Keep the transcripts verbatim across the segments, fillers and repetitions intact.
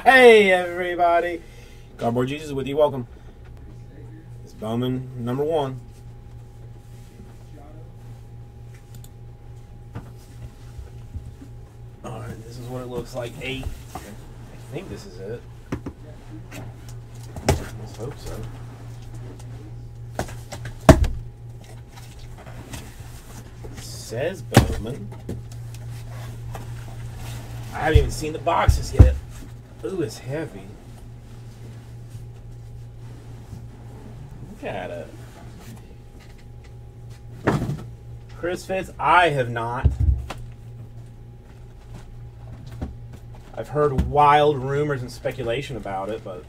Hey everybody, Cardboard Jesus with you. Welcome. It's Bowman number one. All right, this is what it looks like. Eight. I think this is it. Let's hope so. It says Bowman. I haven't even seen the boxes yet. Ooh, it's heavy. Look at it. Chris Fitz, I have not. I've heard wild rumors and speculation about it, but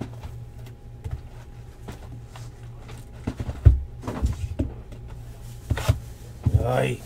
Aye.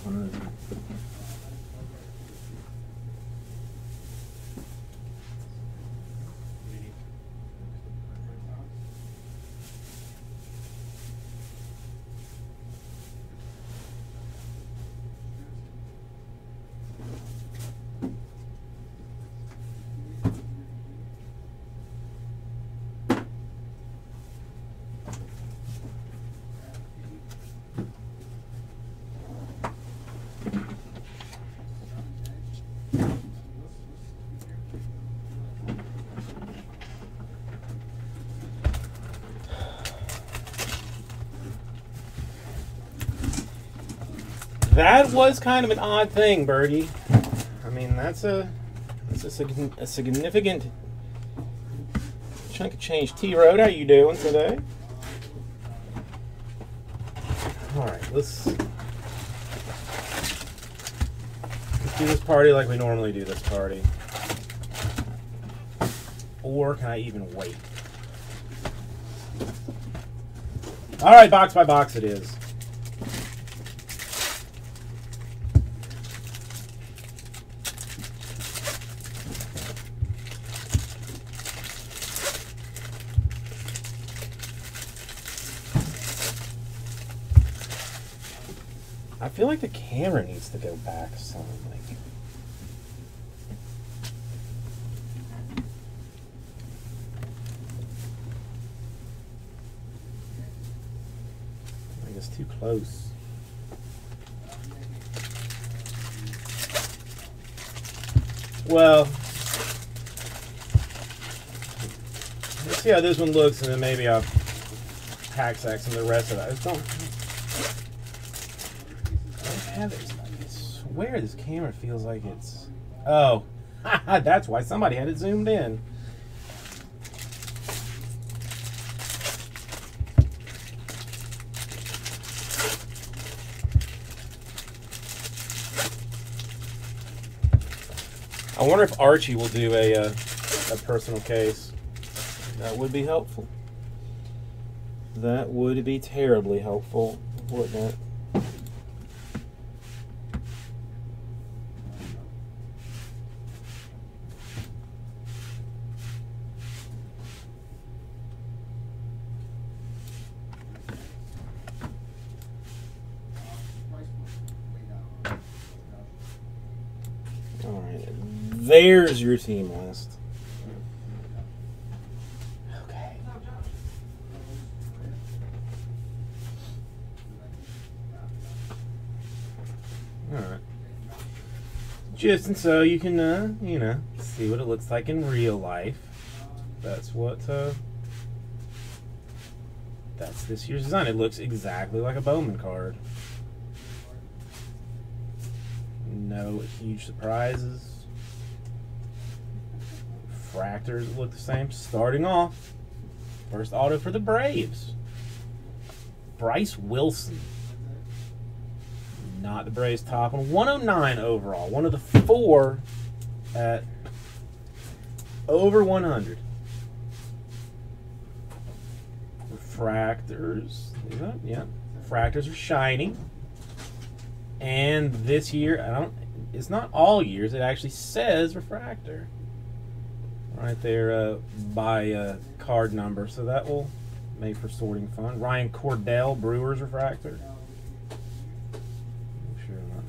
That was kind of an odd thing, Birdie. I mean, that's a that's a, sig a significant chunk of change. T-Road, how you doing today? All right, let's, let's do this party like we normally do this party. Or can I even wait? All right, box by box it is. I feel like the camera needs to go back some. Like, I think it's too close. Well, let's see how this one looks, and then maybe I'll hack sack some of the rest of it. I just don't. Have it. I swear this camera feels like it's... Oh, that's why somebody had it zoomed in. I wonder if Archie will do a, uh, a personal case. That would be helpful. That would be terribly helpful, wouldn't it? Alright, there's your team list. Okay. Alright. Just and so you can, uh, you know, see what it looks like in real life. That's what, uh, that's this year's design. It looks exactly like a Bowman card. No huge surprises. Fractors look the same. Starting off, first auto for the Braves. Bryce Wilson. Not the Braves top one. one oh nine overall. One of the four at over one hundred. Refractors. Is that? Yeah. Fractors are shiny. And this year, I don't, it's not all years, it actually says refractor right there uh, by uh, card number, so that will make for sorting fun. Ryan Cordell, Brewers refractor. Sure enough.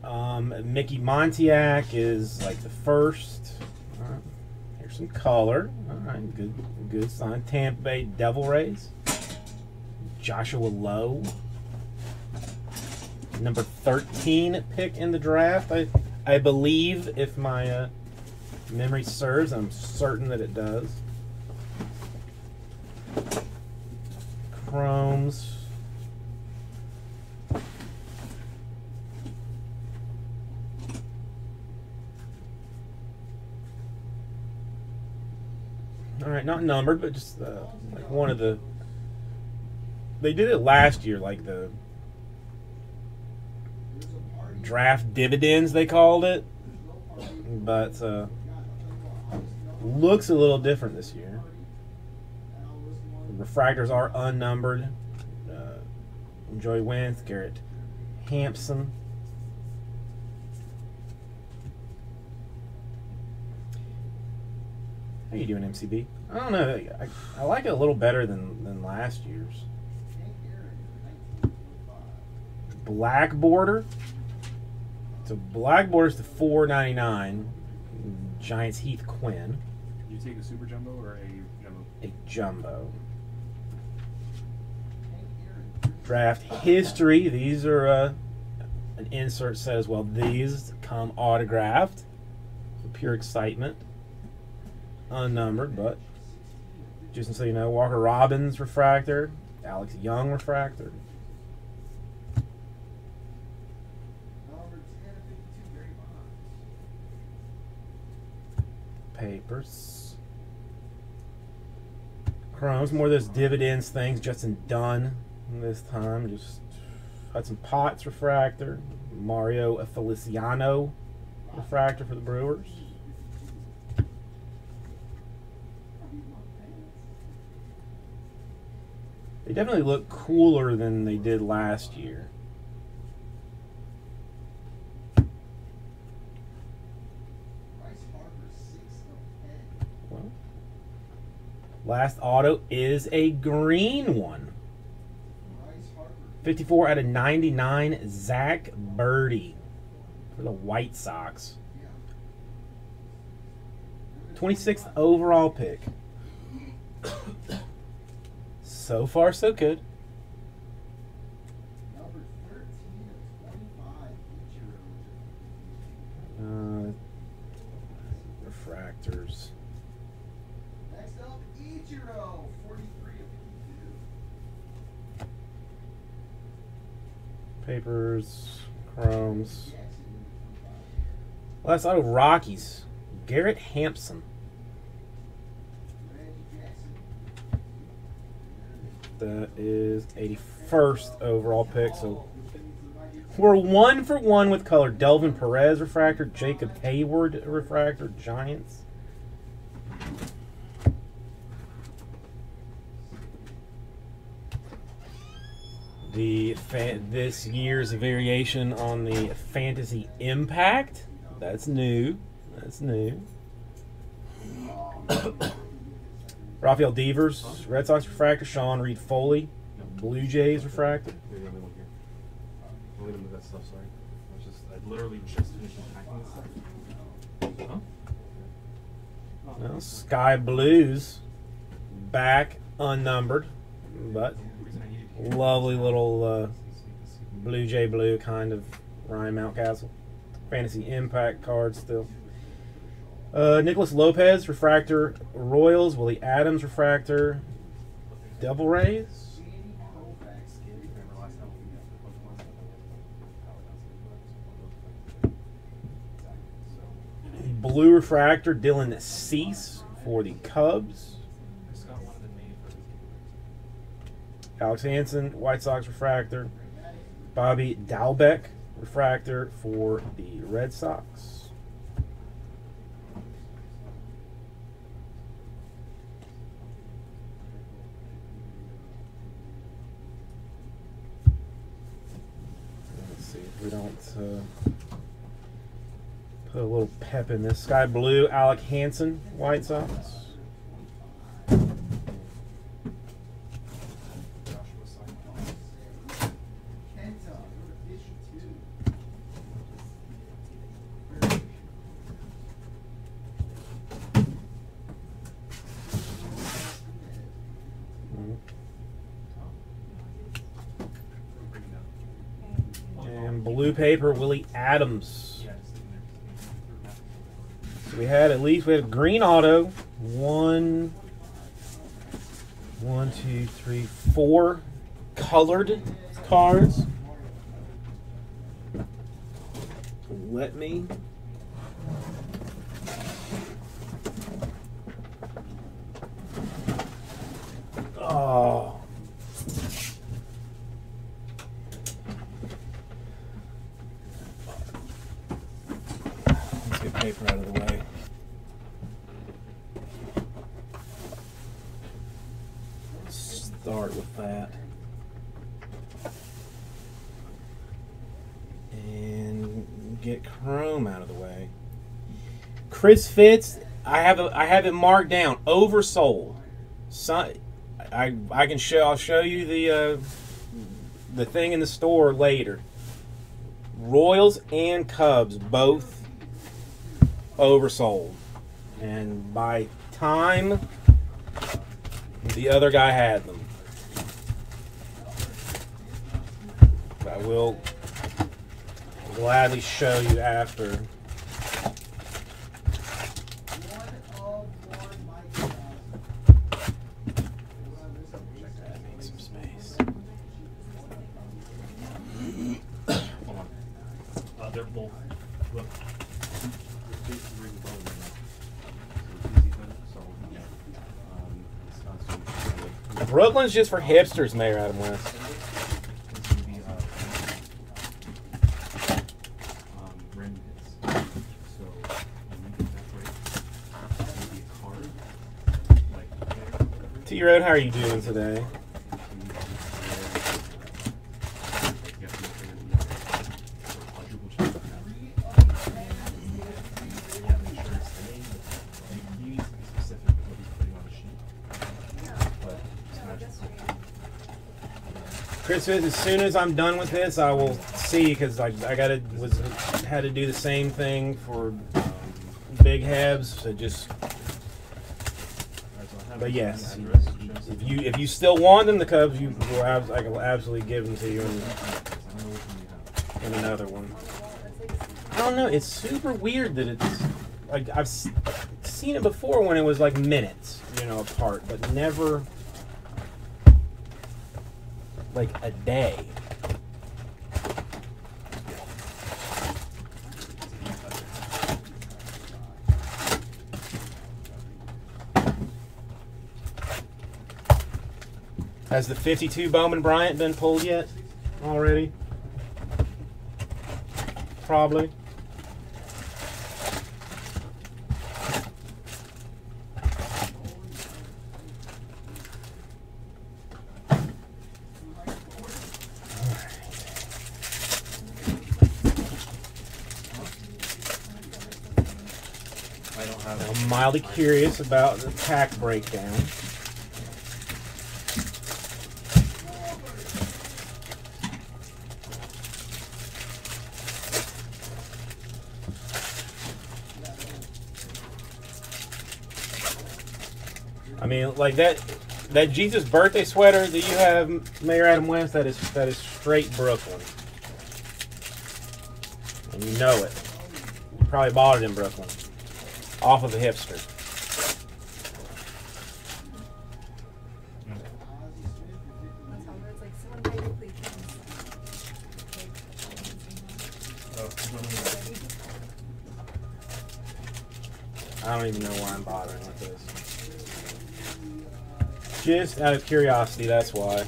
Um, Mickey Montiak is like the first. Uh, here's some color. All right, good, good sign. Tampa Bay Devil Rays. Joshua Lowe. Number thirteen pick in the draft, I, I believe, if my uh, memory serves. I'm certain that it does. Chromes. All right, not numbered, but just uh, like one of the. They did it last year, like the draft dividends, they called it, but uh, looks a little different this year. The refractors are unnumbered. Uh, Joey Wentz, Garrett Hampson. How you doing, M C B? I don't know. I, I like it a little better than, than last year's. Black border. So black border's to four ninety-nine. Giants Heath Quinn. You take a super jumbo or a jumbo? A jumbo. Draft history. These are uh, an insert set as well. These come autographed. For pure excitement. Unnumbered, but just so you know, Walker Robbins refractor, Alex Young refractor. Papers. Chromes, more of those dividends things. Justin Dunn this time. Just Hudson Potts refractor. Mario Feliciano refractor for the Brewers. They definitely look cooler than they did last year. Well, last auto is a green one. fifty-four out of ninety-nine, Zach Birdie for the White Sox. twenty-sixth overall pick. So far, so good. Uh, refractors. Next up, Ichiro, forty-three of fifty-two. Papers, chromes. Last auto, Rockies. Garrett Hampson. That is eighty-first overall pick. So we're one for one with color. Delvin Perez refractor, Jacob Hayward refractor, Giants. The this year's variation on the Fantasy Impact. That's new. That's new. Rafael Devers, Red Sox refractor. Sean Reed Foley, Blue Jays refractor. You're the only one here. I'll leave them with that stuff, sorry. I was just, I literally just finished unpacking this stuff. Huh? Well, Sky Blues, back unnumbered, but lovely little uh, Blue Jay blue kind of Ryan Mountcastle. Fantasy Impact card still. Uh, Nicholas Lopez, refractor, Royals. Willie Adams, refractor, Devil Rays. Blue refractor, Dylan Cease for the Cubs. Alex Hansen, White Sox refractor. Bobby Dalbec, refractor for the Red Sox. We don't uh, put a little pep in this. Sky Blue, Alec Hansen, White Sox. And blue paper, Willie Adams. So we had at least we had green auto. One, one, two, three, four colored cards. Let me. Oh. Let's get paper out of the way. Start with that. And get Chrome out of the way. Chris Fitz, I have a, I have it marked down, oversold. So, I I can show I'll show you the uh, the thing in the store later. Royals and Cubs both oversold, and by time the other guy had them. I will gladly show you after. Make some space. Hold on. Uh, they're both. Look. Brooklyn's just for hipsters, Mayor Adam West. T Road, how are you doing today? Chris, as soon as I'm done with this, I will see, because I, I gotta was had to do the same thing for um, Big Hebs. So just, but yes, if you if you still want them, the Cubs, you will abs, I will absolutely give them to you in, in another one. I don't know. It's super weird that it's like I've seen it before when it was like minutes, you know, apart, but never like a day. Has the fifty-two Bowman Bryant been pulled yet? Already? Probably. I'm mildly curious about the pack breakdown. I mean, like that that Jesus birthday sweater that you have, Mayor Adam West, that is that is straight Brooklyn. And you know it. You probably bought it in Brooklyn. Off of a hipster. I don't even know why I'm bothering with this. Just out of curiosity, that's why.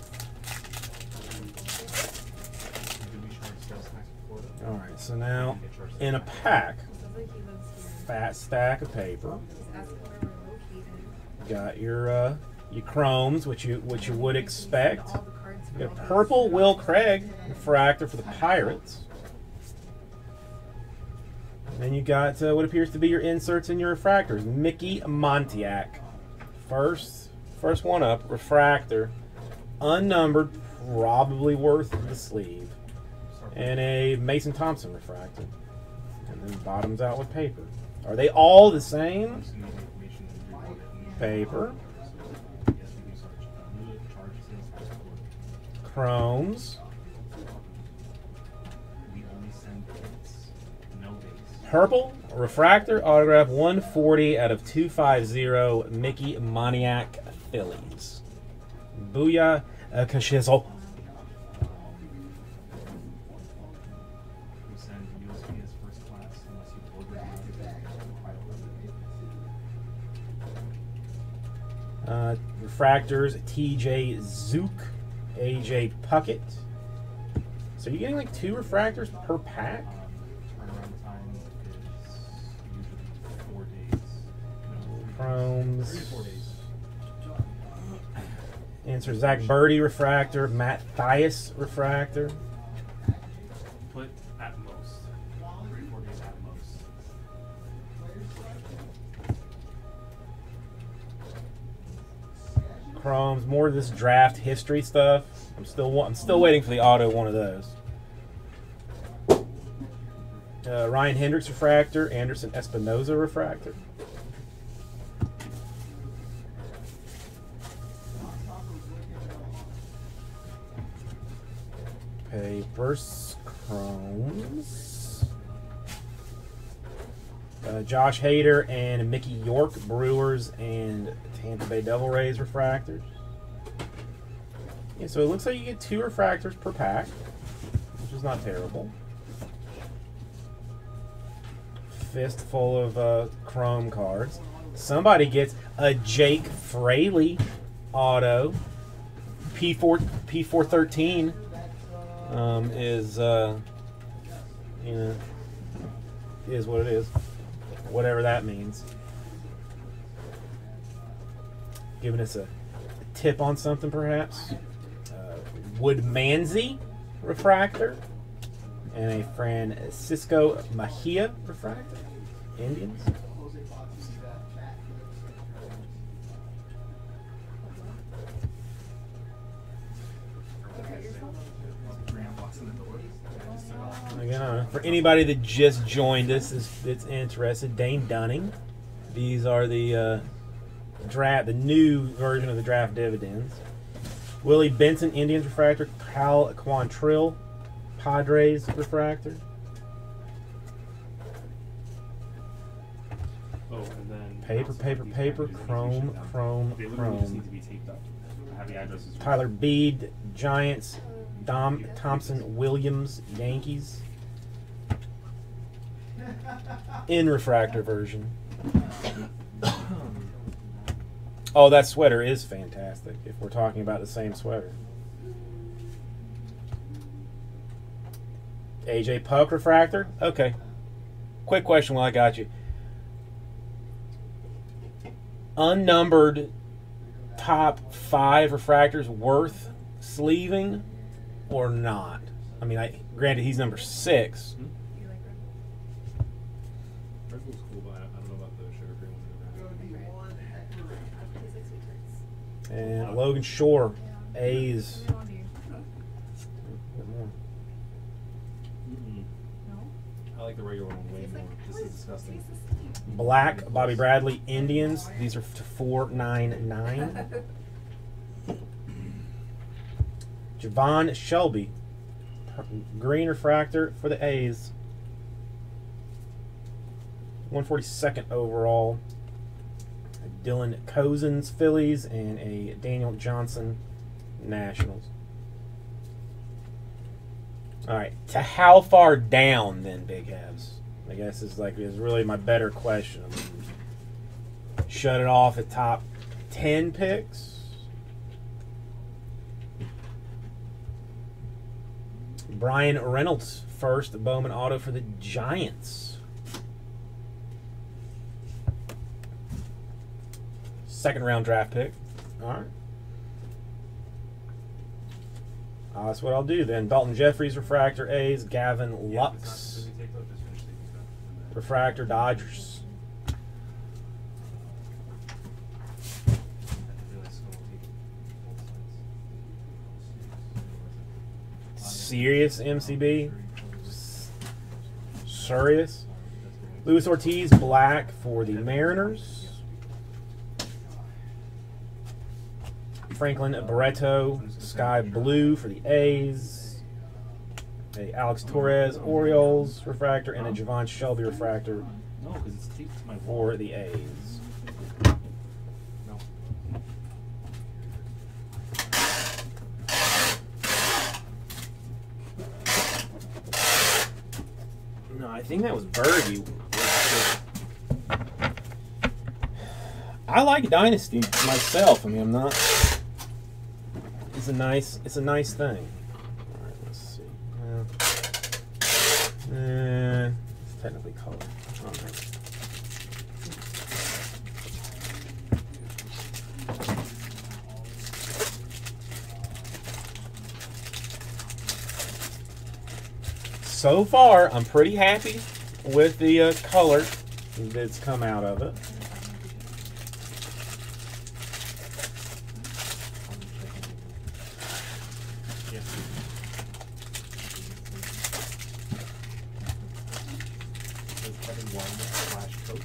Alright, so now in a pack, fat stack of paper. Got your uh, your chromes, which you which you would expect. You got a purple Will Craig refractor for the Pirates. And then you got uh, what appears to be your inserts and your refractors. Mickey Montiac, first first one up, refractor, unnumbered, probably worth the sleeve, and a Mason Thompson refractor. And then bottoms out with paper. Are they all the same? Paper. Chromes. Purple refractor autograph one forty out of two fifty Mickey Moniak Phillies. Booyah uh, Kashizel. We send U S B as first class unless you order it. Uh, refractors T J Zook, A J Puckett. So you're getting like two refractors per pack? Turnaround time is usually four days. No, Chromes. three to four days. Answer Zach Birdie refractor, Matt Thias refractor. Put at most. Three to four days at most. Chromes, more of this draft history stuff. I'm still wa- I'm still waiting for the auto one of those. Uh, Ryan Hendricks refractor, Anderson Espinoza refractor. Papers, Chromes. Uh, Josh Hader and Mickey York Brewers and Tampa Bay Devil Rays refractors. Yeah, so it looks like you get two refractors per pack, which is not terrible. Fistful of uh, Chrome cards. Somebody gets a Jake Fraley auto. P four P four thirteen um, is uh, you know is what it is, whatever that means. Giving us a, a tip on something, perhaps. Uh, Woodmansey refractor and a Francisco Mejia refractor. Indians. Again, uh, for anybody that just joined us, is that's interested, Dane Dunning. These are the uh, draft, the new version of the draft dividends. Willie Benson, Indians refractor. Cal Quantrill, Padres refractor. Oh, and then Paper, paper, paper, chrome, chrome, They literally just need chrome. to be taped up. I have the addresses. Tyler Beede, Giants. Dom Thompson Williams, Yankees. In refractor version. Oh, that sweater is fantastic if we're talking about the same sweater. A J Puck refractor? Okay. Quick question while I got you. Unnumbered top five refractors worth sleeving or not? I mean, I granted he's number six. Red Bull's cool, but I I don't know about the sugar green one. And Logan Shore, A's. Mm-mm. I like the regular one way more. This is disgusting. Black, Bobby Bradley, Indians. These are four ninety-nine. Javon Shelby, green refractor for the A's. one forty-second overall. Dylan Cozens, Phillies, and a Daniel Johnson, Nationals. All right, to how far down then, Big Habs? I guess is like is really my better question. I mean, shut it off at top ten picks. Brian Reynolds, first Bowman auto for the Giants. Second round draft pick. All right. Uh, that's what I'll do then. Dalton Jeffries, refractor A's. Gavin Yeah, if it's not Lux, completely taped up, just finish taping stuff. And then- refractor Dodgers. I realize it's gonna tape both sides. Serious M C B. Serious. Luis Ortiz, black for the Mariners. Franklin Barreto, sky blue for the A's. a Alex Torres Orioles refractor, and a Javon Shelby refractor No, because it's taped to my wall. for the A's. No. No, I think that was Bergie. I like Dynasty myself. I mean, I'm not. It's a nice. It's a nice thing. All right, let's see. Uh, eh, it's technically colored. All right. So far, I'm pretty happy with the uh, color that's come out of it. Yes. There's Kevin Wyman slash Coke.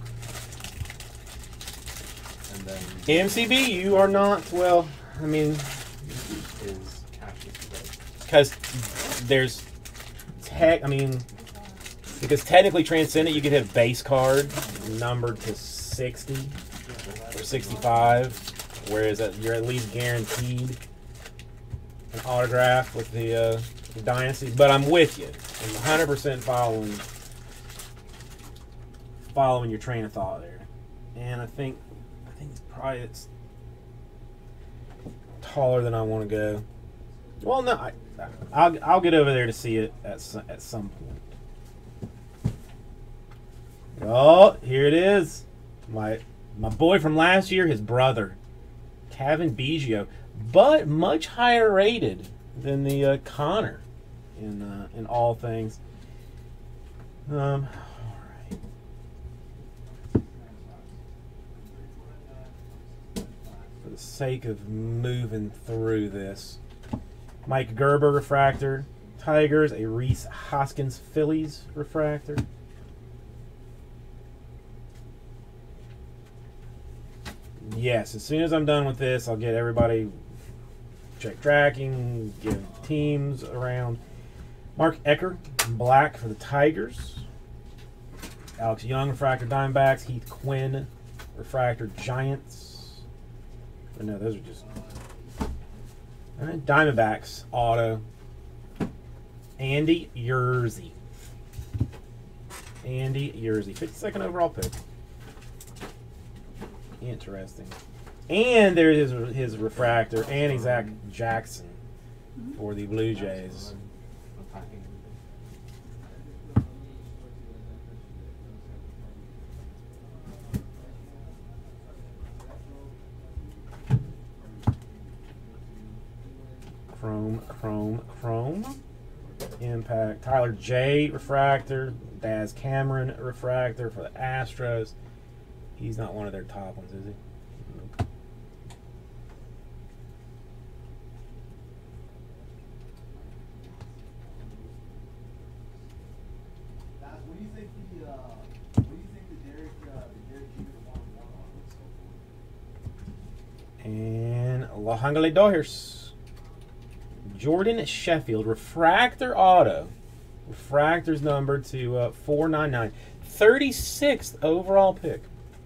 And then M C B, you are not, well, I mean, is Cassius Clay. because there's tech, I mean, because technically Transcendent, you could have base card numbered to sixty or sixty-five, whereas uh, you're at least guaranteed an autograph with the, uh, the Dynasty. But I'm with you. I'm one hundred percent following following your train of thought there. And I think I think it's probably it's taller than I want to go. Well, no, I, I'll I'll get over there to see it at some, at some point. Oh, here it is. My my boy from last year, his brother, Kevin Biggio, but much higher rated than the uh, Connor in uh, in all things. Um, all right. For the sake of moving through this, Mike Gerber refractor, Tigers, a Reese Hoskins Phillies refractor. Yes, as soon as I'm done with this, I'll get everybody check tracking, give teams around. Mark Ecker, black for the Tigers. Alex Young, refractor Diamondbacks. Heath Quinn, refractor Giants. But no, those are just all right, Diamondbacks auto. Andy Yerzy. Andy Yerzy, fifty-second overall pick. Interesting. And there's his, his refractor, and Zach Jackson for the Blue Jays. Unpacking everything. Chrome, chrome, chrome. Impact. Tyler J. refractor. Daz Cameron refractor for the Astros. He's not one of their top ones, is he? Nope. Guys, what do you think the uh, what do you think the Derek uh, the Derek Jeter one one on And Los Angeles Dodgers. Jordan Sheffield, refractor auto. Refractor's numbered to uh, four ninety-nine. thirty-sixth overall pick.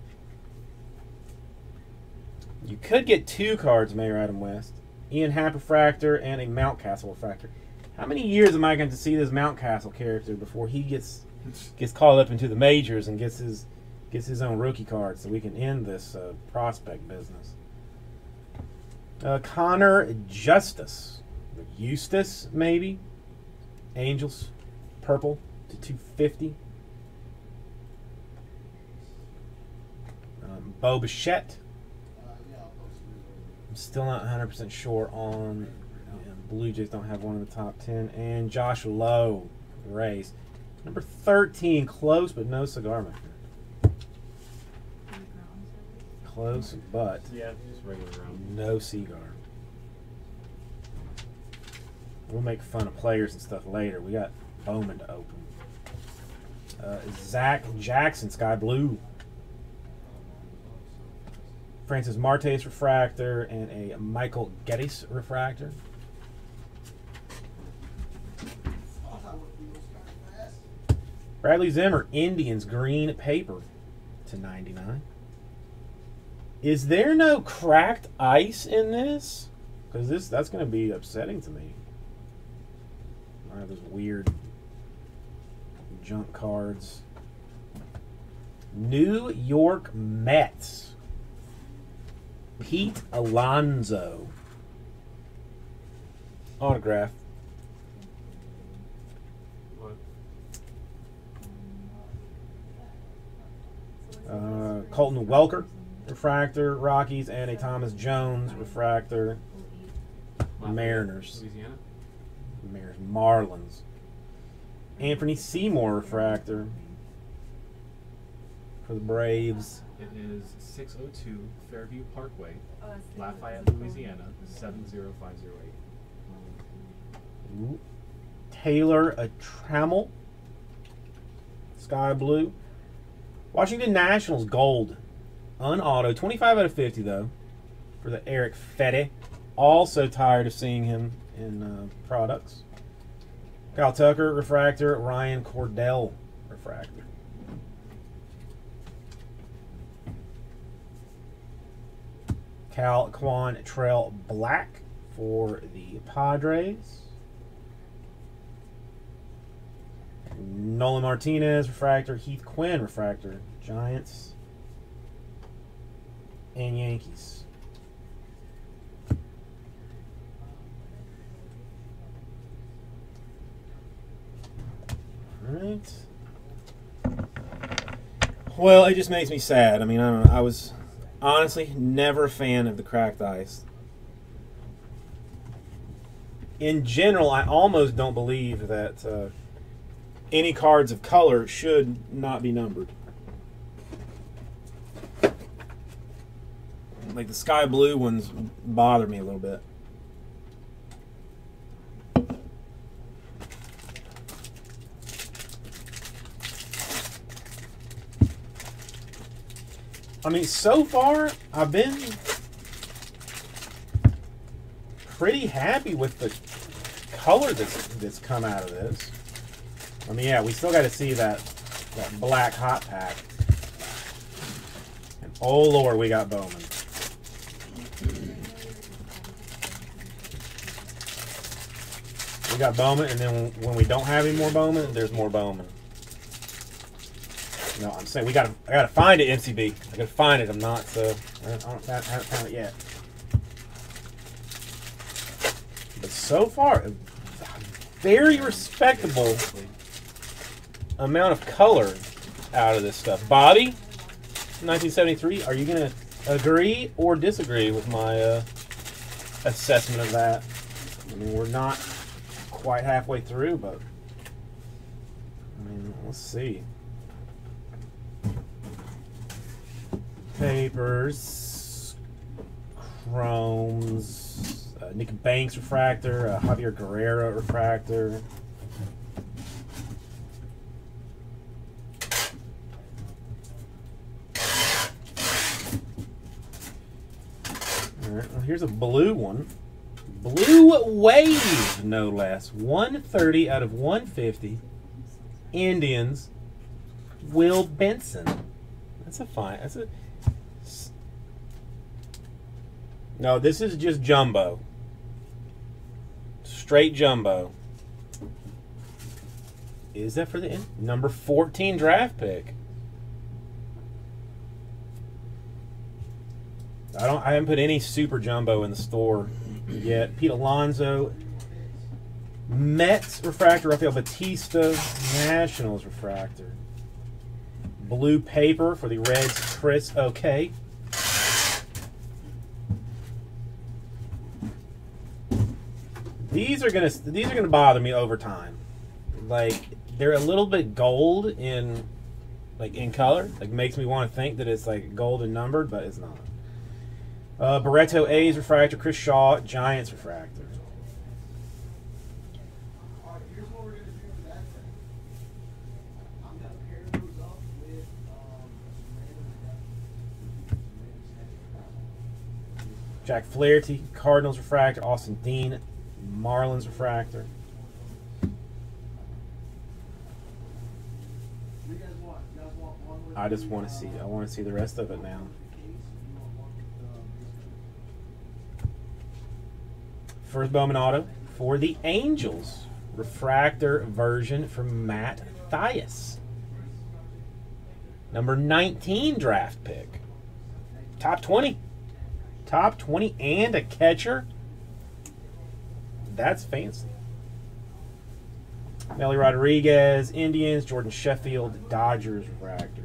You could get two cards, Mayor Adam West. Ian Happ refractor and a Mountcastle refractor. How many years am I going to see this Mountcastle character before he gets gets called up into the majors and gets his gets his own rookie card so we can end this uh, prospect business? Uh, Connor Justice, Eustace maybe. Angels, purple to two fifty. Um, Bo Bichette. Uh, yeah, I'll post it. I'm still not one hundred percent sure on. Yeah, Blue Jays don't have one in the top ten. And Josh Lowe, Rays. Number thirteen, close but no cigar maker. Close but Yeah, just regular round. no cigar. We'll make fun of players and stuff later. We got Bowman to open. Uh, Zach Jackson, Sky Blue. Francis Martes refractor and a Michael Geddes refractor. I'll talk about Bradley Zimmer, Indians, green paper to ninety-nine. Is there no cracked ice in this? Because this that's going to be upsetting to me. I have those weird junk cards. New York Mets. Pete Alonso. Autograph. What? Uh, Colton Welker, refractor, Rockies, and a Thomas Jones, refractor, Mariners. Louisiana. Mariners, Marlins. Anthony Seymour, refractor, for the Braves. It is six oh two Fairview Parkway, Oh, that's the- Lafayette, that's the Louisiana, phone. seven zero five zero eight. Ooh. Taylor a Trammell, sky blue. Washington Nationals, gold, unauto, twenty-five out of fifty though, for the Eric Fedde. Also tired of seeing him in uh, products. Kyle Tucker, refractor. Ryan Cordell, refractor. Cal Quantrill Black for the Padres. Nolan Martinez, refractor. Heath Quinn, refractor. Giants and Yankees. All right. Well, it just makes me sad. I mean, I don't know. I was honestly never a fan of the cracked ice. In general, I almost don't believe that uh, any cards of color should not be numbered. Like the sky blue ones bother me a little bit. I mean, so far, I've been pretty happy with the color that's, that's come out of this. I mean, yeah, we still got to see that, that black hot pack. And oh, Lord, we got Bowman. We got Bowman, and then when we don't have any more Bowman, there's more Bowman. No, I'm saying we gotta. I gotta find it, M C B. I gotta find it. I'm not. So I, don't, I, don't, I haven't found it yet. But so far, a very respectable amount of color out of this stuff. Bobby, nineteen seventy-three. Are you gonna agree or disagree with my uh, assessment of that? I mean, we're not quite halfway through, but I mean, let's see. Papers, chromes, uh, Nick Banks refractor, uh, Javier Guerrero refractor. All right, well, here's a blue one. Blue Wave, no less. one thirty out of one fifty. Indians, Will Benson. That's a fine. That's a. No, this is just jumbo. Straight jumbo. Is that for the in- number fourteen draft pick? I don't. I haven't put any super jumbo in the store yet. Pete Alonso, Mets refractor. Rafael Batista, Nationals refractor. Blue paper for the Reds. Chris Okay. These are gonna these are gonna bother me over time. Like they're a little bit gold in like in color. Like makes me want to think that it's like gold and numbered, but it's not. Uh, Barreto A's refractor. Chris Shaw, Giants refractor. All right, here's what we're gonna do for that thing. I'm gonna pair those up with um, random random Jack Flaherty, Cardinals refractor. Austin Dean, Marlins refractor. I just want to see. I want to see the rest of it now. First Bowman auto for the Angels. Refractor version from Matt Thias. Number nineteen draft pick. Top twenty. Top twenty and a catcher. That's fancy. Nelly Rodriguez, Indians. Jordan Sheffield, Dodgers, Refractors.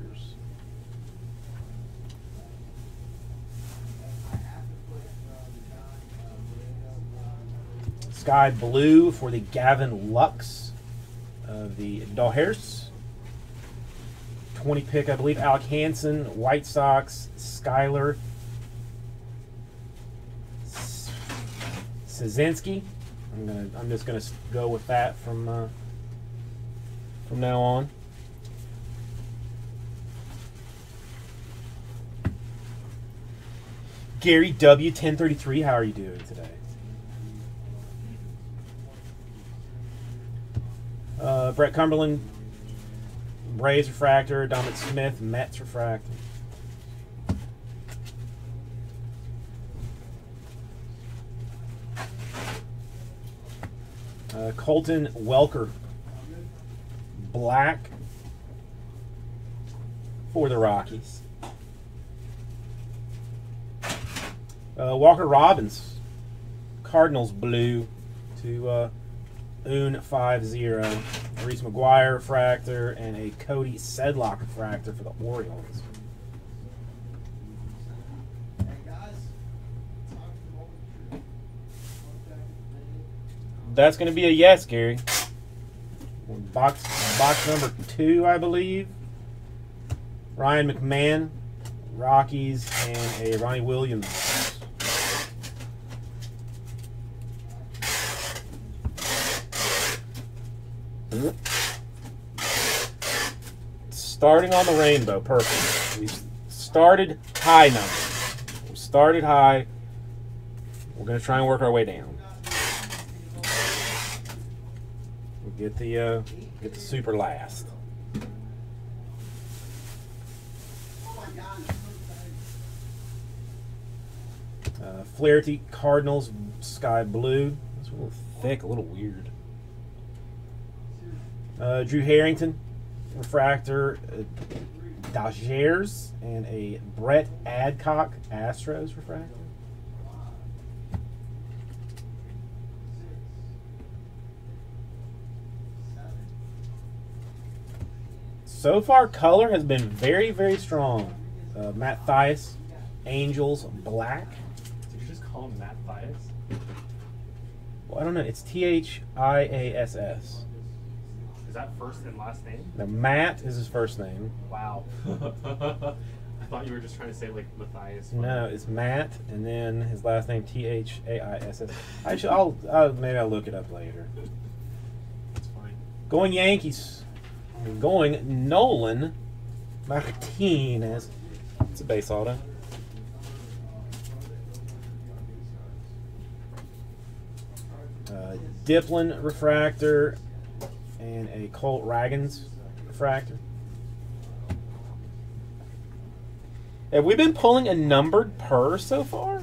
Sky Blue for the Gavin Lux of the Dodgers. twenty pick, I believe. Alec Hansen, White Sox. Skyler Szynski. I'm gonna. I'm just gonna go with that from uh, from now on. Gary W. ten thirty-three. How are you doing today? Uh, Brett Cumberland, Braves refractor. Dominic Smith, Mets refractor. Uh, Colton Welker, black for the Rockies. Uh, Walker Robbins, Cardinals blue to uh, Un five zero. Reese McGuire refractor and a Cody Sedlock refractor for the Orioles. That's going to be a yes, Gary. Box box number two, I believe. Ryan McMahon, Rockies, and a Ronnie Williams. Starting on the rainbow, perfect. We started high numbers. We started high. We're going to try and work our way down. We get the uh, get the super last. Uh, Flaherty Cardinals sky blue. It's a little thick, a little weird. Uh, Drew Harrington, refractor, uh, Dodgers, and a Brett Adcock, Astros refractor. So far, color has been very, very strong. Uh, Matt Thias, Angels, black. Did you just call him Matt Thias? Well, I don't know. It's T H I A S S. Is that first and last name? Now, Matt is his first name. Wow. I thought you were just trying to say like Matthias. No, it's Matt, and then his last name T H A I S S. Actually, I'll, I'll maybe I'll look it up later. That's fine. Going Yankees. Going Nolan Martinez. It's a base auto. Uh, Diplin refractor and a Colt Raggins refractor. Have we been pulling a numbered per so far?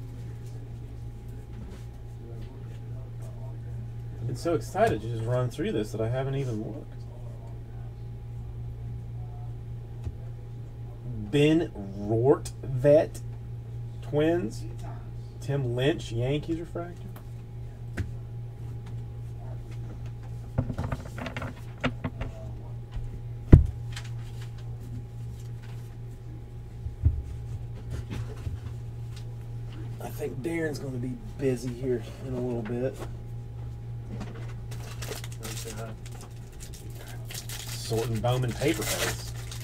I've been so excited to just run through this that I haven't even looked. Ben Rortvedt, Twins. Tim Lynch, Yankees refractor. I think Darren's going to be busy here in a little bit. Sorting Bowman paper cuts.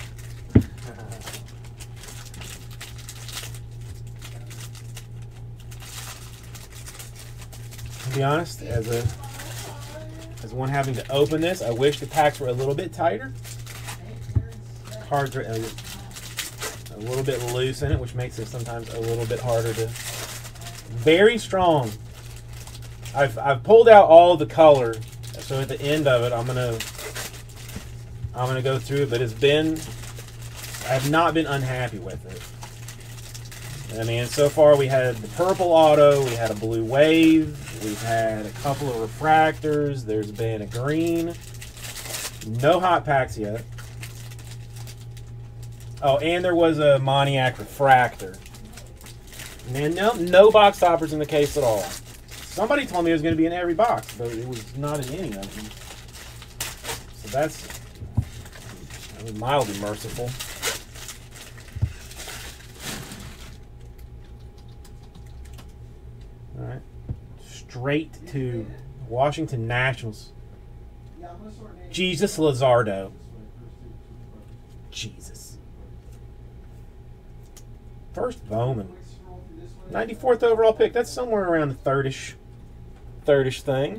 To be honest, as a as one having to open this, I wish the packs were a little bit tighter. Cards are a, a little bit loose in it, which makes it sometimes a little bit harder to. Very strong. I've I've pulled out all the color, so at the end of it, I'm gonna I'm gonna go through it. But it's been I have not been unhappy with it. I mean, so far we had the purple auto, we had a blue wave, we've had a couple of refractors, there's been a green. No hot packs yet. Oh, and there was a Moniac refractor. Man, no, no box toppers in the case at all. Somebody told me it was going to be in every box, but it was not in any of them. So that's I mean, mildly merciful. All right, straight to Washington Nationals. Jesus Luzardo. Jesus. First Bowman. ninety-fourth overall pick. That's somewhere around the third-ish, third-ish thing.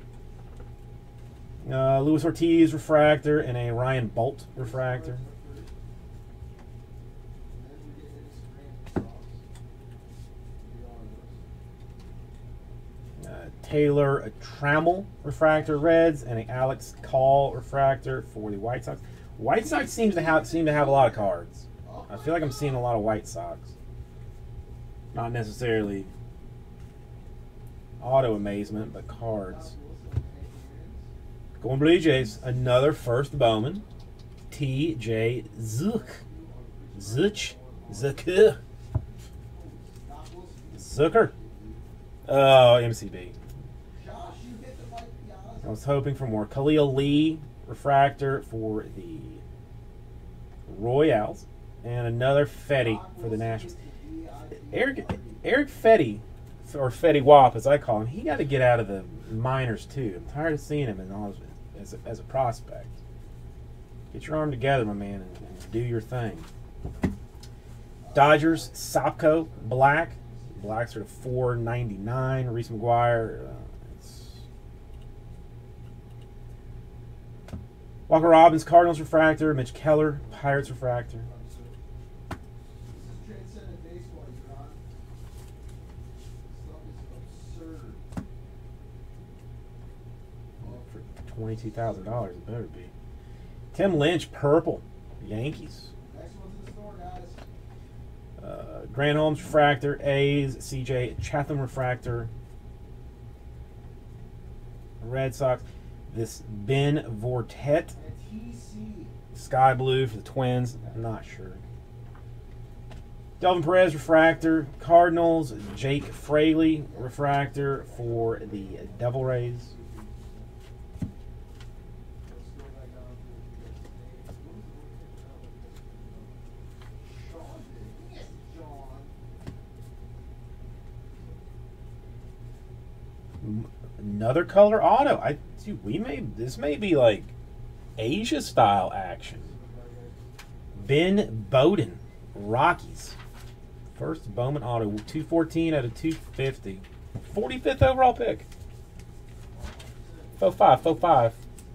Uh, Luis Ortiz refractor and a Ryan Bolt refractor. Uh, Taylor Trammell refractor Reds and a Alex Call refractor for the White Sox. White Sox seems to have seem to have a lot of cards. I feel like I'm seeing a lot of White Sox. Not necessarily auto amazement, but cards. Going Blue Jays, another first Bowman. T J Zook. Zuch. Zucker. Zucker. Oh, M C B. I was hoping for more. Khalil Lee, refractor for the Royals. And another Fetty for the Nationals. Eric Eric Fetty, or Fetty Wap as I call him, he got to get out of the minors too. I'm tired of seeing him in all, as, a, as a prospect. Get your arm together, my man, and, and do your thing. Dodgers, Sopko, Black. Black's are four ninety-nine. Reese McGuire. Uh, it's Walker Robbins, Cardinals refractor. Mitch Keller, Pirates refractor. twenty-two thousand dollars, it better be. Tim Lynch, purple, Yankees. Uh, Grant Holmes, refractor, A's, C J Chatham, refractor, Red Sox. This Ben Vortet, sky blue for the Twins, I'm not sure. Delvin Perez, refractor, Cardinals, Jake Fraley, refractor for the Devil Rays. Another color auto. I dude, we may this may be like Asia style action. Ben Bowden, Rockies. First Bowman auto, two fourteen out of two fifty. forty-fifth overall pick. four five, four five.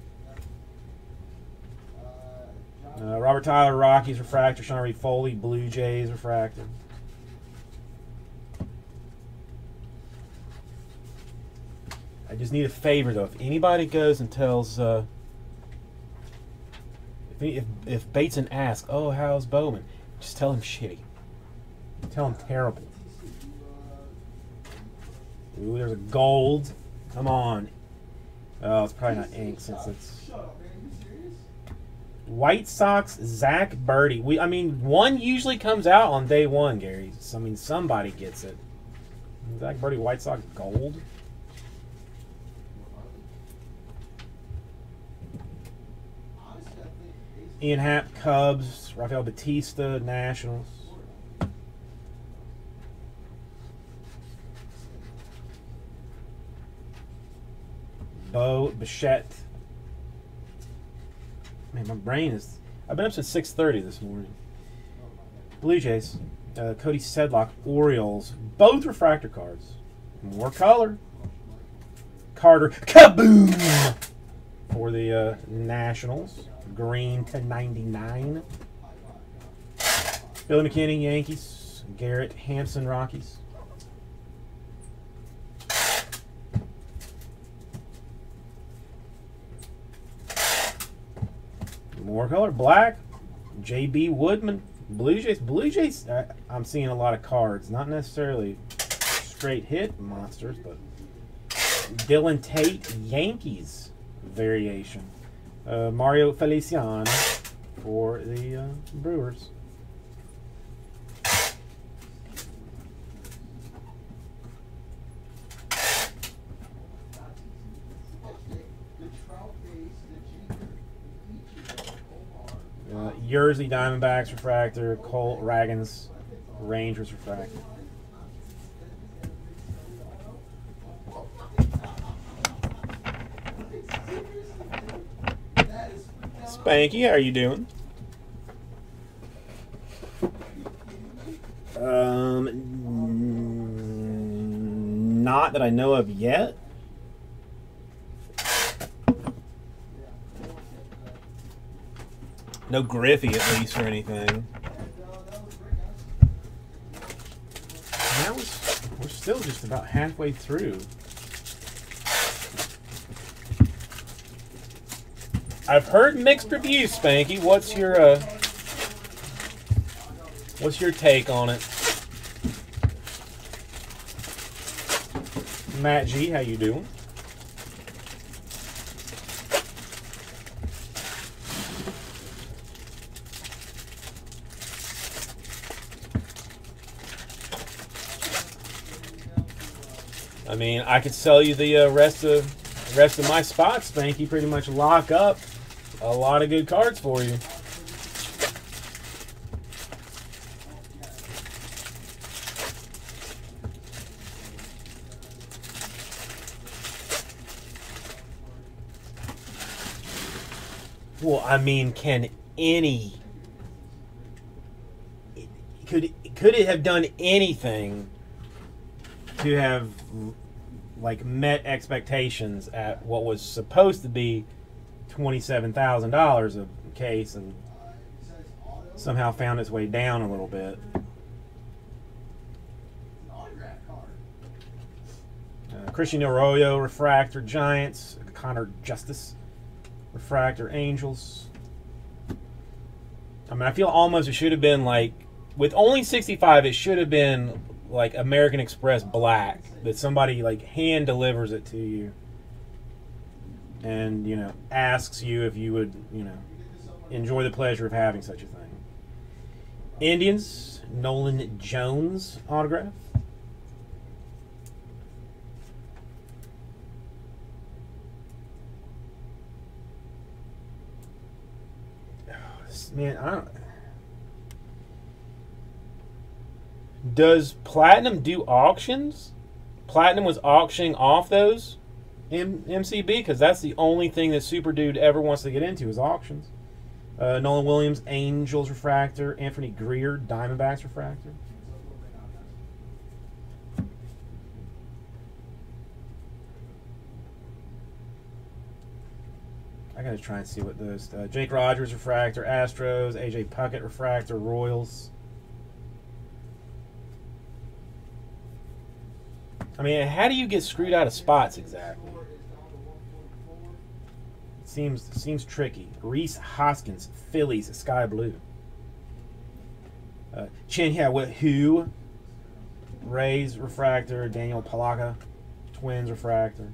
Uh, Robert Tyler, Rockies refractor. Sean Reed Foley, Blue Jays refractor. I just need a favor though. If anybody goes and tells, uh, if, if if Bateson asks, "Oh, how's Bowman?" Just tell him shitty. Tell him terrible. Ooh, there's a gold. Come on. Oh, it's probably not ink since it's White Sox. Zach Birdie. We, I mean, one usually comes out on day one, Gary. So, I mean, somebody gets it. Zach Birdie, White Sox gold. Ian Happ, Cubs. Rafael Batista, Nationals. Bo Bichette. Man, my brain is... I've been up since six thirty this morning. Blue Jays. Uh, Cody Sedlock, Orioles. Both refractor cards. More color. Carter, kaboom! For the uh, Nationals. Green to ninety-nine. Billy McKinney, Yankees. Garrett Hampson, Rockies. More color. Black. J B Woodman, Blue Jays. Blue Jays, I, I'm seeing a lot of cards. Not necessarily straight hit monsters, but Dylan Tate, Yankees variation. Uh, Mario Feliciano for the uh, Brewers. Uh, Yersey Diamondbacks refractor, Cole Ragans Rangers refractor. Spanky, how are you doing? Um, n- not that I know of yet. No Griffey, at least, or anything. That was, we're still just about halfway through. I've heard mixed reviews, Spanky. What's your uh, what's your take on it? Matt G, how you doing? I mean, I could sell you the uh, rest of rest of my spots, Spanky. Pretty much lock up a lot of good cards for you. Well, I mean, can any could could it have done anything to have like met expectations at what was supposed to be twenty-seven thousand dollars a case and somehow found its way down a little bit? Uh, Christian Arroyo refractor Giants, Connor Justice refractor Angels. I mean, I feel almost it should have been like, with only sixty-five, it should have been like American Express Black, that somebody like hand delivers it to you and, you know, asks you if you would, you know, enjoy the pleasure of having such a thing. Indians, Nolan Jones autograph. Man, I don't... Does Platinum do auctions? Platinum was auctioning off those M MCB, because that's the only thing that Super Dude ever wants to get into is auctions. Uh, Nolan Williams, Angels refractor. Anthony Greer, Diamondbacks refractor. I gotta try and see what those. Uh, Jake Rogers refractor, Astros. A J Puckett refractor, Royals. I mean, how do you get screwed out of spots exactly? It seems seems tricky. Reese Hoskins, Phillies, Sky Blue. Uh, Chen Hua Hu, Rays refractor. Daniel Palaka, Twins refractor.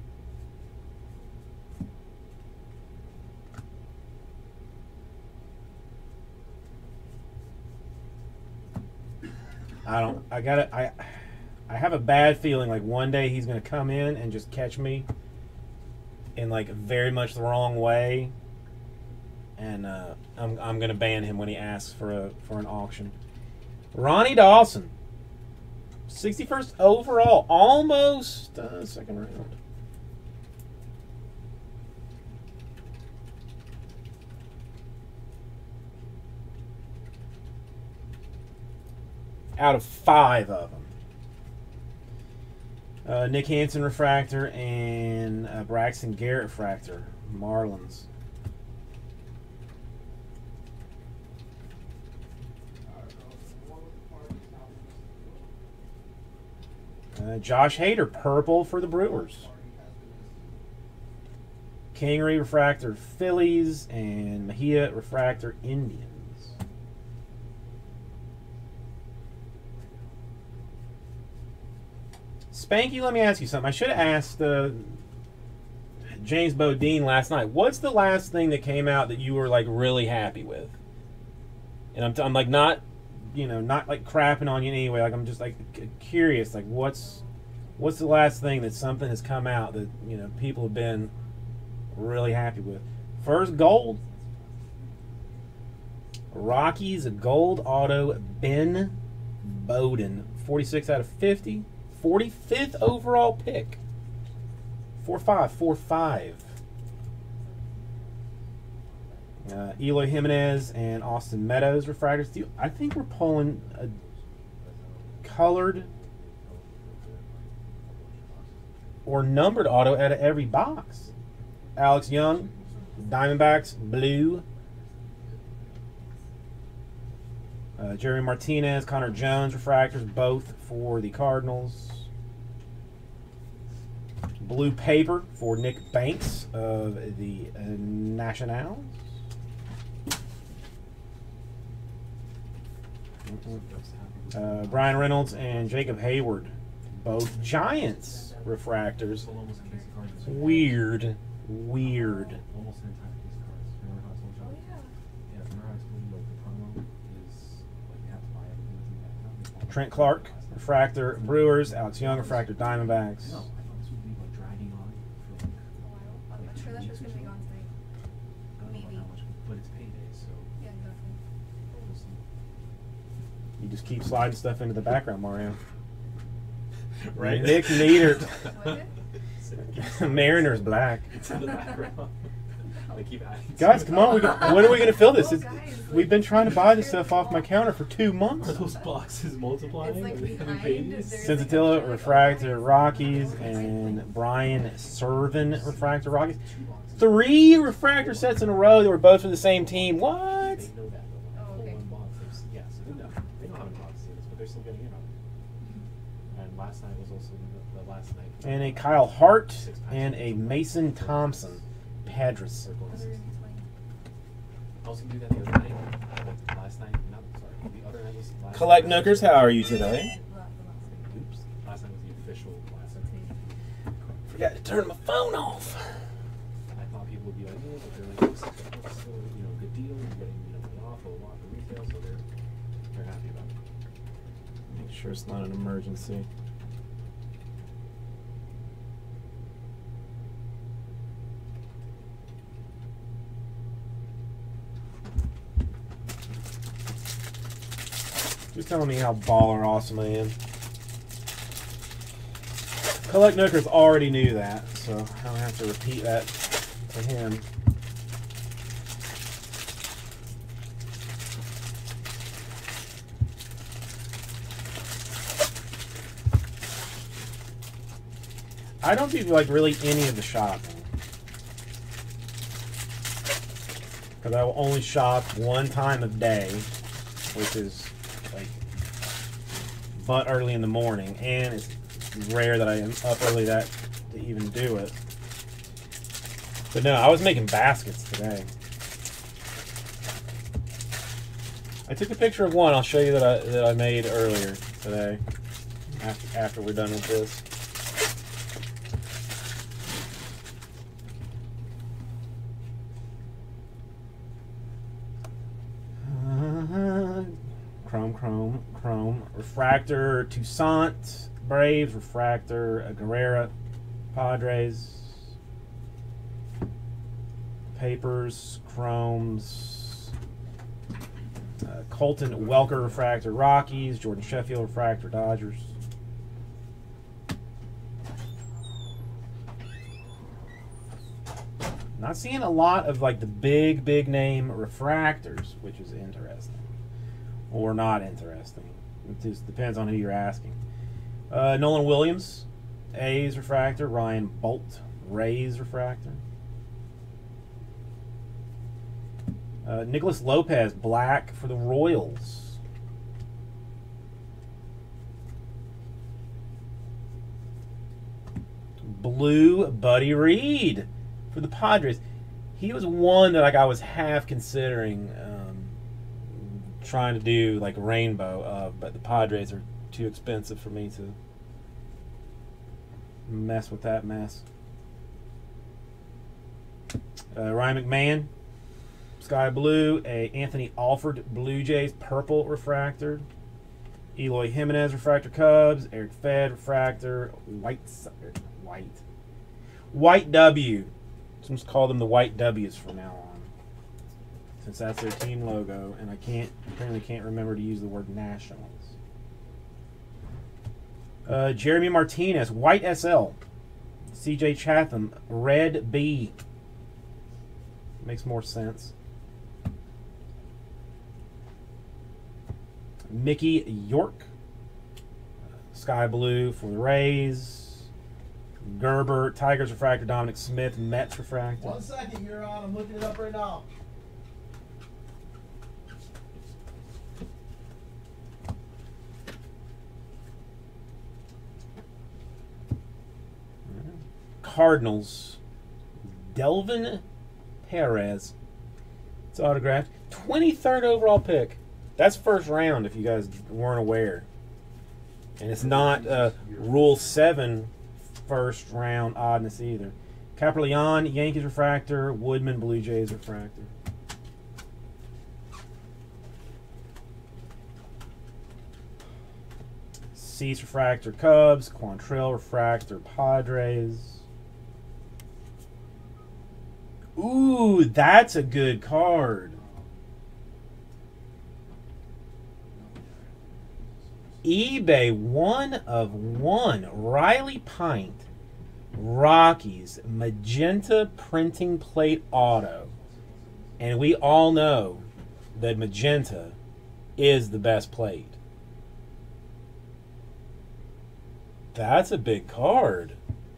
I don't. I gotta. I. I have a bad feeling like one day he's gonna come in and just catch me in like very much the wrong way, and uh, I'm I'm gonna ban him when he asks for a for an auction. Ronnie Dawson, sixty-first overall, almost uh, second round. Out of five of them. Uh, Nick Hansen refractor and uh, Braxton Garrett refractor, Marlins. Uh, Josh Hader, purple for the Brewers. Kingery refractor, Phillies, and Mejia refractor, Indians. Spanky, let me ask you something. I should have asked uh, James Bodine last night. What's the last thing that came out that you were like really happy with? And I'm, t- I'm like not, you know, not like crapping on you anyway. Like I'm just like c- curious. Like what's what's the last thing that something has come out that you know people have been really happy with? First gold. Rockies gold auto Ben Bowden, forty-six out of fifty, forty-fifth overall pick. four five, four five. Uh, Eloy Jimenez and Austin Meadows refractors. Do you- I think we're pulling a colored or numbered auto out of every box. Alex Young, Diamondbacks, blue. Uh, Jerry Martinez, Connor Jones refractors, both for the Cardinals. Blue paper for Nick Banks of the uh, Nationals. Uh, Brian Reynolds and Jacob Hayward, both Giants refractors. Almost a case of cards. Weird, weird. Almost an entire case of cards. Remember how I told you? Oh, yeah. Yeah, remember how I told you like the promo is like you have to buy everything that's in the background. Trent Clark, refractor Brewers. Alex Young, refractor Diamondbacks. No, I thought this would be like dragging on for like. A while. I'm not sure that show's gonna be gone tonight. I don't know Maybe. how much, but it's payday, so Yeah, definitely. we'll see. You just keep sliding stuff into the background, Mario. Right? Nick Nieder. What is it? Mariner's black. It's in the background. I keep adding. to Guys, it. come on. We can, when are we going to fill this? Oh, It's, guys, we've been trying to buy this stuff off my counter for two Are months. those boxes multiplying? It's like Are they having behind, babies? there's- Sensatilla, refractor Rockies, and Brian Servin, refractor Rockies. Two boxes. Three refractor sets in a row that were both for the same team. What? They know that though. Oh, okay. One box. There's- Yeah, so they know. They know how many boxes it is, but they're still getting in on it. And last night was also the, the last night. And a Kyle Hart and a Mason Thompson. Padres. Circle Other is- than explain. I was gonna do that the other night. But last night, no, sorry. The other night was last Collect night. Nookers, how are you today? La- the last week. Oops. Last night was the official last So night. today. Forgot to turn my phone off. I thought people would be like, yeah, but they're like, this is a- still, you know, good deal. You're getting, you know, an off or a lot for retail, so they're they're happy about it. Make sure it's not an emergency. Just telling me how baller awesome I am. Collect Nookers already knew that, so I don't have to repeat that to him. I don't do like really any of the shopping. Because I will only shop one time a day, which is like but early in the morning, and it's rare that I am up early that to even do it. But no, I was making baskets today. I took a picture of one. I'll show you that I that I made earlier today. After after we're done with this. Chrome, Chrome, Chrome. Refractor, Toussaint, Braves. Refractor, uh, Guerrera, Padres. Papers, Chromes. Uh, Colton Welker, Refractor, Rockies. Jordan Sheffield, Refractor, Dodgers. Not seeing a lot of like the big, big name refractors, which is interesting. Or not interesting. It just depends on who you're asking. Uh, Nolan Williams, A's refractor. Ryan Bolt, Rays refractor. Uh, Nicholas Lopez, black for the Royals. Blue, Buddy Reed for the Padres. He was one that like I was half considering um, trying to do like a rainbow of, but the Padres are too expensive for me to mess with that mess. Uh, Ryan McMahon, Sky Blue. A Anthony Alford Blue Jays Purple Refractor. Eloy Jimenez Refractor Cubs. Eric Fed Refractor. White. White. White W. Let's call them the White W's from now on, since that's their team logo, and I can't apparently can't remember to use the word Nationals. Uh, Jeremy Martinez, White S L. C J Chatham, Red B. Makes more sense. Mickey York, Sky Blue for the Rays. Gerber, Tigers Refractor. Dominic Smith, Mets Refractor. One second, you're on. I'm looking it up right now. Cardinals, Delvin Perez. It's autographed. twenty-third overall pick. That's first round if you guys weren't aware. And it's not uh, Rule seven first round oddness either. Caprileon, Yankees Refractor. Woodman, Blue Jays Refractor. Cease Refractor, Cubs. Quantrill Refractor, Padres. Ooh, that's a good card. eBay, one of one. Riley Pint, Rockies, magenta printing plate auto. And we all know that magenta is the best plate. That's a big card.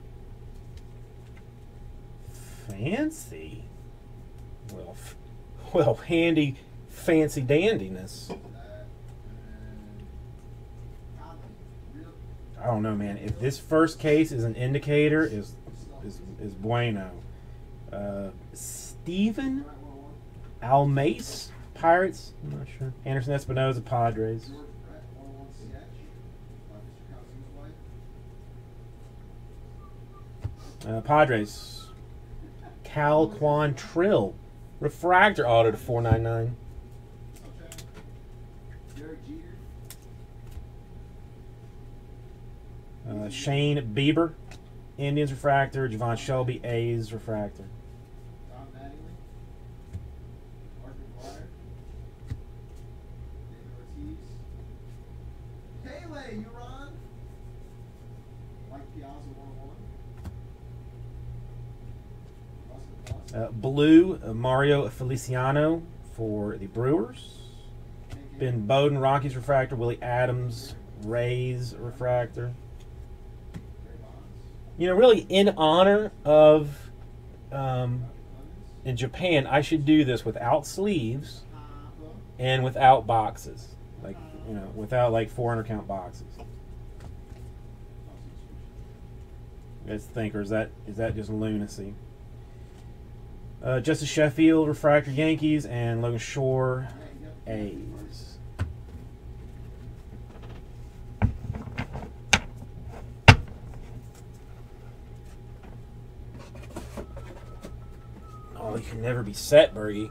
Fancy. Well, f well, handy, fancy dandiness. I don't know, man. If this first case is an indicator, is is is bueno. Uh, Stephen Almace, Pirates. I'm not sure. Anderson Espinoza, Padres. Uh, Padres. Cal Quantrill, refractor auto to four ninety-nine. Uh, Shane Bieber, Indians refractor. Javon Shelby, A's refractor. Tom Mattingly, Mark McGuire, David Ortiz, Pele, you're on. Mike Piazza, one oh one. Uh, blue, uh, Mario Feliciano for the Brewers. Ben Bowden, Rockies refractor. Willie Adams, Rays refractor. You know, really, in honor of um, in Japan, I should do this without sleeves and without boxes, like you know, without like four hundred count boxes. You guys think, or is that is that just lunacy? Uh, Justice Sheffield, refractor, Yankees, and Logan Shore, A's. Oh, you can never be set, Bergie.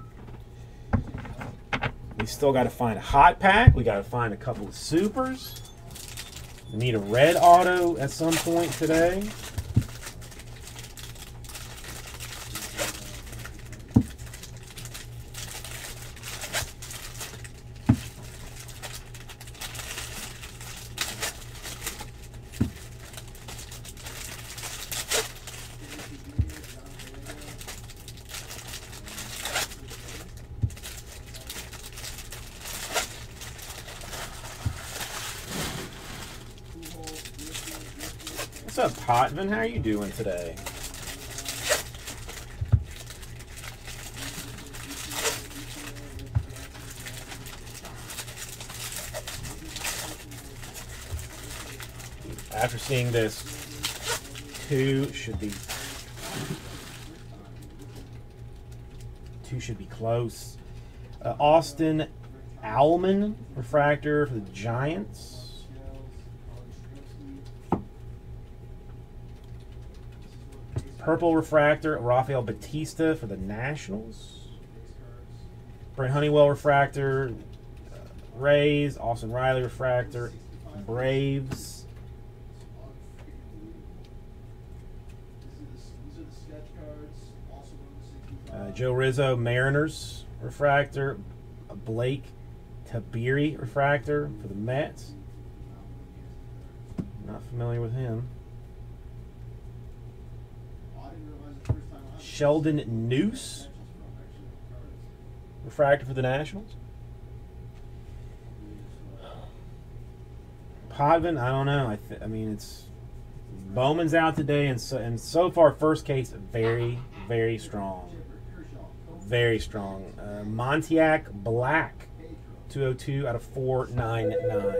We still got to find a hot pack. We got to find a couple of supers. We need a red auto at some point today. What's up, Potvin? How are you doing today? After seeing this, two should be two should be close. Uh, Austin Alman, refractor for the Giants. Purple refractor, Rafael Batista for the Nationals. Brent Honeywell refractor, uh, Rays. Austin Riley refractor, Braves. Uh, Joe Rizzo, Mariners refractor. Blake Tabiri refractor for the Mets. Not familiar with him. Sheldon Noose refractor for the Nationals. Podvin, I don't know. I, th I mean, it's Bowman's out today, and so and so far, first case very, very strong, very strong. Uh, Montiac Black, two oh two out of four ninety-nine.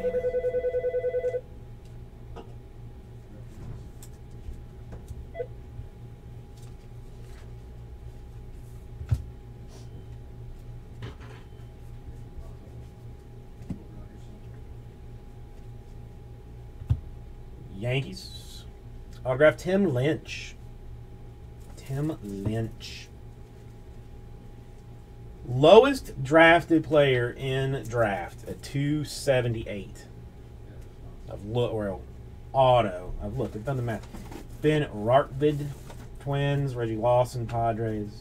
Yankees. Autograph Tim Lynch. Tim Lynch. Lowest drafted player in draft at two seventy-eight. I've looked, well, auto. I've looked, I've done the math. Ben Rartvid, Twins. Reggie Lawson, Padres.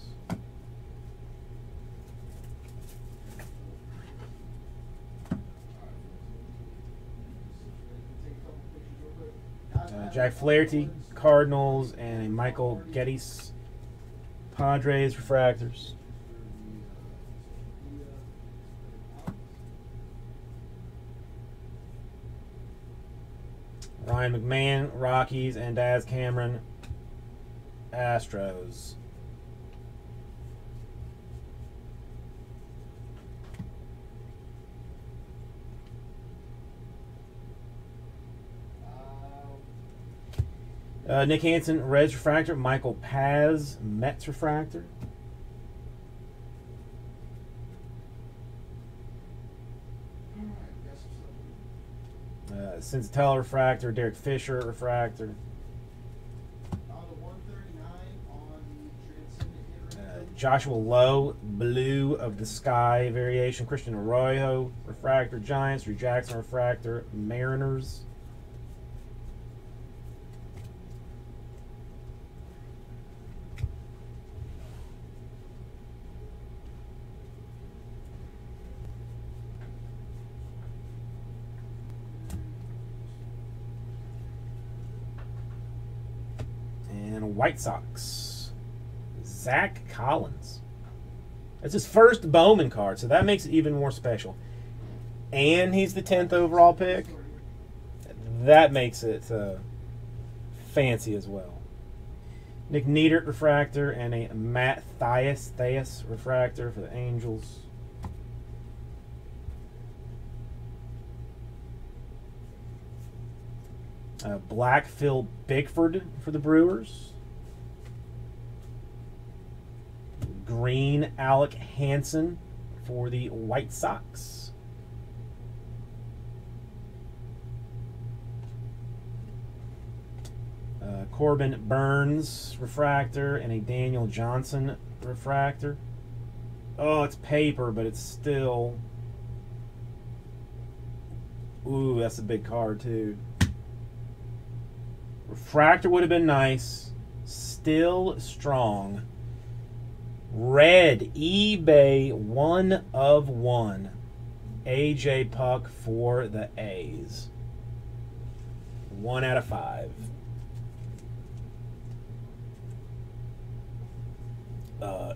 Uh, Jack Flaherty, Cardinals, and a Michael Geddes, Padres refractors. Ryan McMahon, Rockies, and Daz Cameron, Astros. Uh, Nick Hansen, Reds refractor. Michael Paz, Mets refractor. Uh, Senzatella refractor. Derek Fisher refractor. Uh, Joshua Lowe, Blue of the Sky variation. Christian Arroyo refractor. Giants. Drew Jackson refractor. Mariners. White Sox, Zach Collins. That's his first Bowman card, so that makes it even more special. And he's the tenth overall pick. That makes it uh, fancy as well. Nick Neidert refractor and a Matt Thias, Thias refractor for the Angels. Uh, Black Phil Bickford for the Brewers. Green Alec Hansen for the White Sox. Uh, Corbin Burns refractor and a Daniel Johnson refractor. Oh, it's paper, but it's still... Ooh, that's a big card, too. Refractor would have been nice. Still strong. Red eBay one of one. A J Puck for the A's. One out of five. Uh,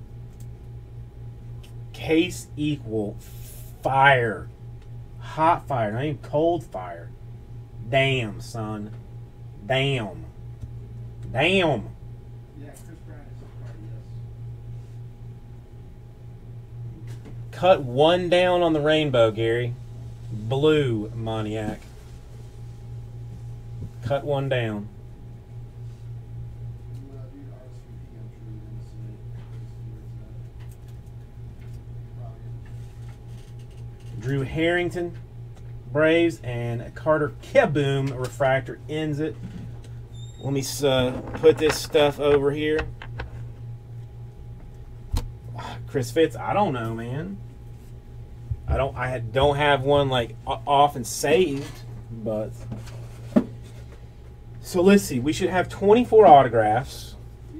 case equal fire. Hot fire, not even cold fire. Damn, son. Damn. Damn. Yeah, Chris Brown is a part, yes. Cut one down on the rainbow, Gary. Blue Moniac. Cut one down. You, uh, do your R S V P, I'm sure you're gonna say, just Drew Harrington, Braves, and Carter Kieboom refractor ends it. Let me uh, put this stuff over here. Chris Fitz, I don't know, man. I don't. I had, don't have one like o- off and saved, but so let's see. We should have twenty-four autographs.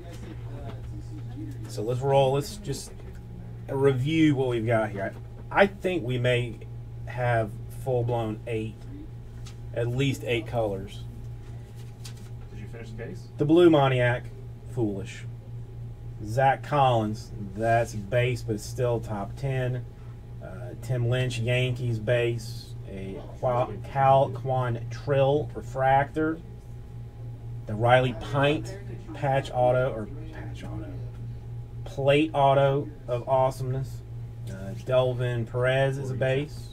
So let's roll. Let's just review what we've got here. I, I think we may have full-blown eight, at least eight colors. Did you finish the case? The Blue Moniac, foolish. Zach Collins, that's base, but it's still top ten. Uh, Tim Lynch, Yankees base. A Qua- Cal Quantrill refractor. The Riley Pint patch auto, or patch auto, plate auto of awesomeness. Uh, Delvin Perez is a base.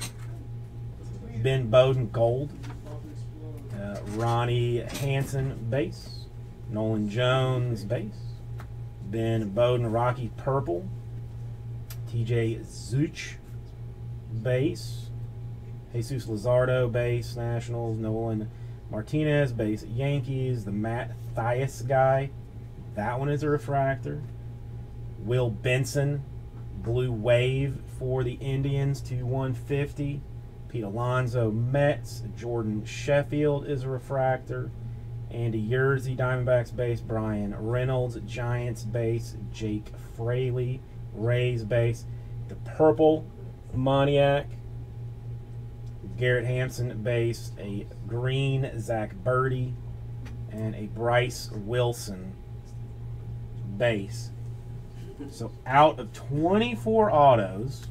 Ben Bowden gold. Uh, Ronnie Hansen base. Nolan Jones base. Ben Bowden Rocky purple. T J Zuch base. Jesus Luzardo base Nationals. Nolan Martinez base Yankees. The Matt Thias guy, that one is a refractor. Will Benson blue wave for the Indians to one fifty. Pete Alonso Mets. Jordan Sheffield is a refractor. Andy Yerzy Diamondbacks base. Brian Reynolds Giants base. Jake Fraley Rays base. The purple Moniac, Garrett Hampson base. A green Zach Birdie, and a Bryce Wilson base. So out of twenty-four autos,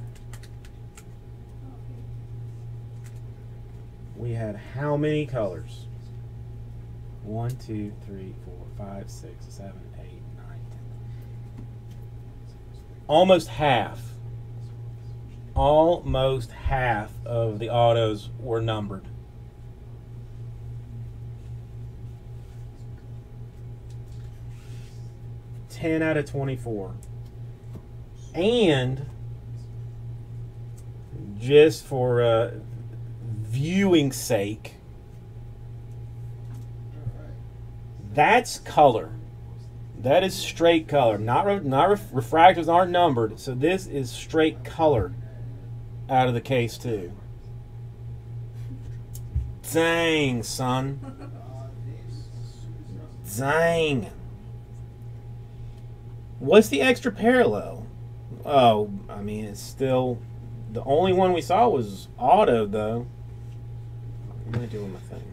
we had how many colors? One, two, three, four, five, six, seven, eight, nine, ten. Almost half. Almost half of the autos were numbered. ten out of twenty-four. And just for uh, viewing sake, that's color. That is straight color. Not re- not ref- refractors aren't numbered, so this is straight color out of the case too. Dang, son. Dang. What's the extra parallel? Oh, I mean, it's still... The only one we saw was auto, though. What am I doing with my thing?